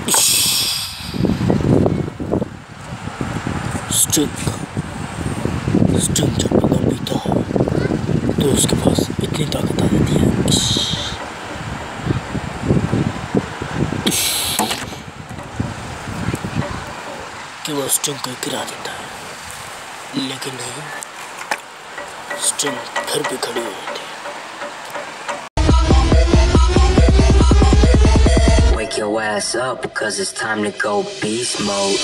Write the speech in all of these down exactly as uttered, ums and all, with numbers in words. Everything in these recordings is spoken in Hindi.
स्टिंग स्टिंग जब बंदा पीता है तो उसके पास इतनी ताकत आ जाती है कि वो स्टिंग को गिरा देता है, लेकिन नहीं, स्टिंग फिर भी खड़ी हो जाती है। Wake your ass up because it's time to go beast mode.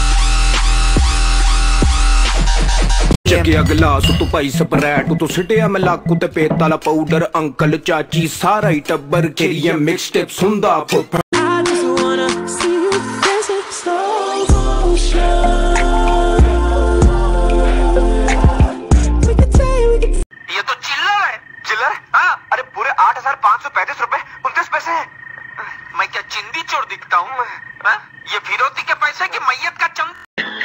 Chakiya गिलास तू पाई स्प्राइट तू सिटिया मलाकू ते पेताला पाउडर अंकल चाची सारा ही टब्बर केरिया मिक्स टेप सुनदा फुफा। ये तो चिल्लर है। चिल्लर? हाँ, अरे पूरे आठ हजार पाँच सौ पैंतीस रुपए उनतीस पैसे हैं। मैं क्या चिंदी चोर दिखता हूँ? ये फिरौती के पैसे की मैयत का चंद।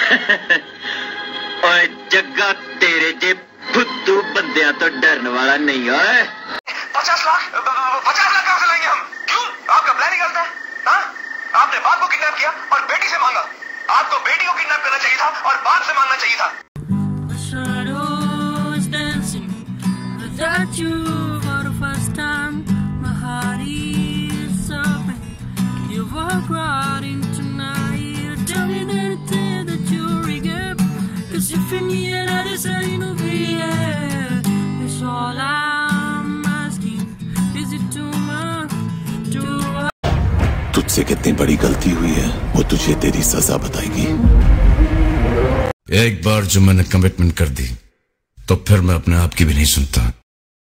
ओए जग्गा तेरे जे फुद्दू बंदियां तो डरने वाला नहीं है। पचास लाख पचास लाख कहाँ से लाएंगे हम? क्यों? आपका प्लान ही गलत है। हाँ? आपने बाप को किडनैप किया और बेटी से मांगा। आपको बेटी को किडनैप करना चाहिए था और बाप से मांगना चाहिए था। तुझसे कितनी बड़ी गलती हुई है वो तुझे तेरी सजा बताएगी। एक बार जो मैंने कमिटमेंट कर दी तो फिर मैं अपने आप की भी नहीं सुनता।